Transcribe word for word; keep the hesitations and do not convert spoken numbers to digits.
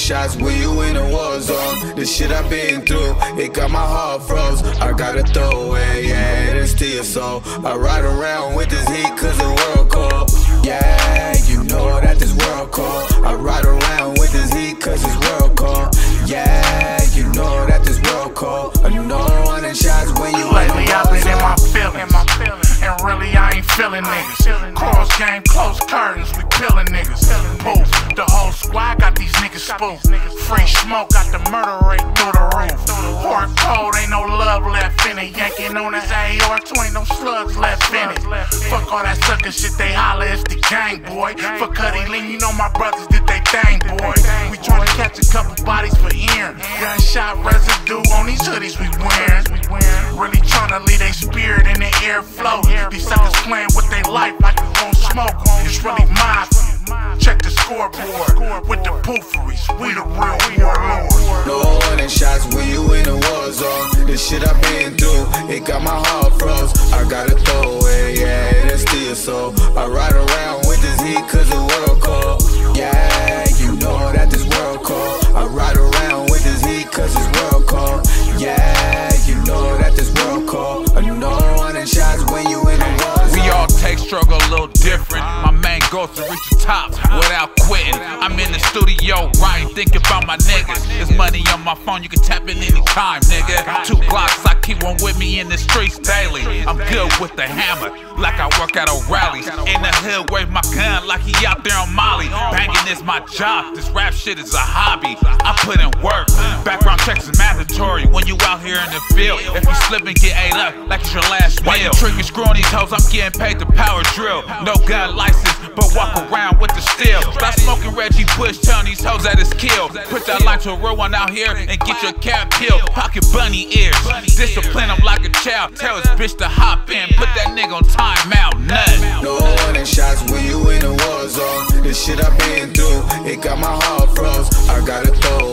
shots when you in a war zone. The shit I've been through, it got my heart froze. I gotta throw away, yeah, it is to your soul. I ride around with this heat cause the world cold. Yeah, you know that this world cold. I ride around with this heat cause this world cold. Yeah, you know that this world cold. I know running shots when you lately I've been in my feelings, and really I ain't feeling niggas. Cross game, close curtains, we pillin' niggas. Poof, the whole squad got these niggas spooked. Free smoke got the murder rate through the roof. Hard cold, ain't no love left in it. Yanking on his A R two, ain't no slugs left in it. Fuck all that sucker shit, they holler, it's the gang, boy. For Cuddy Lean, you know my brothers did they thing, boy. We tryna catch a couple bodies for Ian. Gunshot residue on these hoodies we wearin'. Really tryna leave they spirit in the air flow. These suckers playing with their life like we won't smoke. It's really mafia. Check the scoreboard with the pooferys. We the real warlords. No running shots when you in a war zone. The shit I've been through, it got my heart froze. I gotta throw away, yeah, it is to your soul. I ride around with this heat cause the world cold. Yeah, you know that this world cold. I ride around with this heat cause this world cold. Yeah, you know that this world cold. I know running shots when you in a war zone. We all take struggle a little different. My main goal is to reach the top without quitting. I'm in the studio writing, thinking about my niggas. There's money on my phone, you can tap in anytime, nigga. Two Glocks, I keep one with me in the streets daily. I'm good with the hammer, like I work at O'Reilly's. In the hood, wave my gun like he out there on Molly. Banging is my job, this rap shit is a hobby. I put in work, background checks is mandatory when you out here in the field. If you slip and get ate up, like it's your last meal. While you tricking, screwing these hoes, I'm getting paid to power drill. No gun license, but walk around with the steel. Stop smoking Reggie Bush, telling these hoes that it's kill. Put that line to a real one out here and get your cap peeled. Pocket bunny ears, discipline him like a child. Tell his bitch to hop in, put that nigga on timeout, nut. No running shots when you in a war zone. The shit I've been through, it got my heart froze. I gotta throw